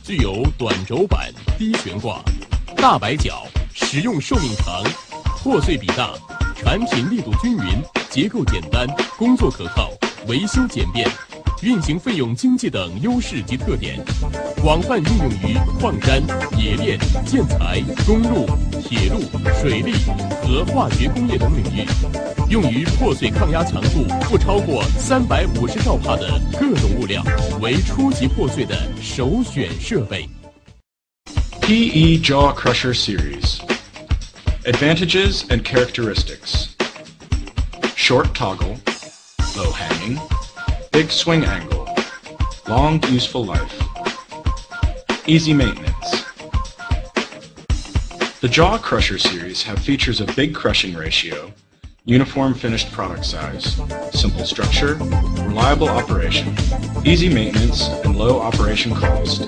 具有短轴板、低悬挂、大摆角，使用寿命长，破碎比大，产品力度均匀，结构简单，工作可靠，维修简便，运行费用经济等优势及特点，广泛应用于矿山、冶炼、建材、公路、铁路、水利和化学工业等领域，用于破碎抗压强度不超过350兆帕的各种物料，为初级破碎的首选设备。 PE Jaw Crusher Series. Advantages and characteristics. Short toggle, low hanging, big swing angle, long useful life, easy maintenance. The Jaw Crusher series have features of big crushing ratio, uniform finished product size, simple structure, reliable operation, easy maintenance, and low operation cost.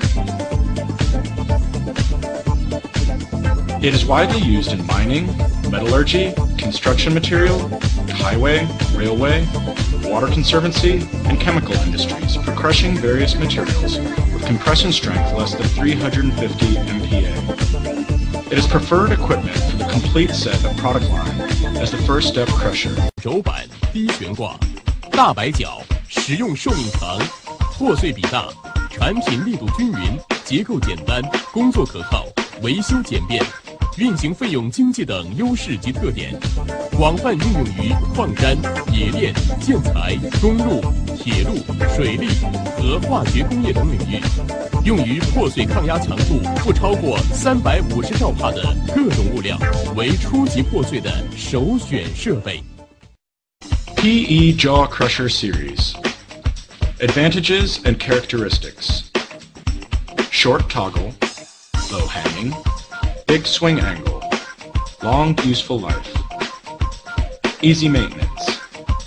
It is widely used in mining, metallurgy, construction material, highway, railway, water conservancy, and chemical industries for crushing various materials with compression strength less than 350 MPa. It is preferred equipment for the complete set of product line as the first step crusher. 轴板、低悬挂、大摆角，使用寿命长，破碎比大，产品力度均匀，结构简单，工作可靠，维修简便，运行费用经济等优势及特点，广泛应用于矿山、冶炼、建材、公路、铁路、水利和化学工业等领域，用于破碎抗压强度不超过350兆帕的各种物料，为初级破碎的首选设备。 PE Jaw Crusher Series. Advantages and characteristics. Short toggle, low hanging, big swing angle, long useful life, easy maintenance.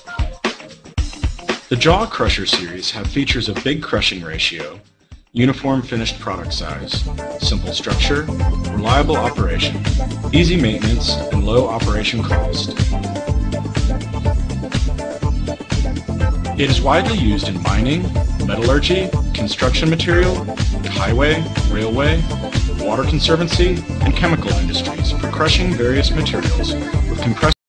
The Jaw Crusher series have features of big crushing ratio, uniform finished product size, simple structure, reliable operation, easy maintenance, and low operation cost. It is widely used in mining, metallurgy, construction material, highway, railway, water conservancy, and chemical industries for crushing various materials with compressed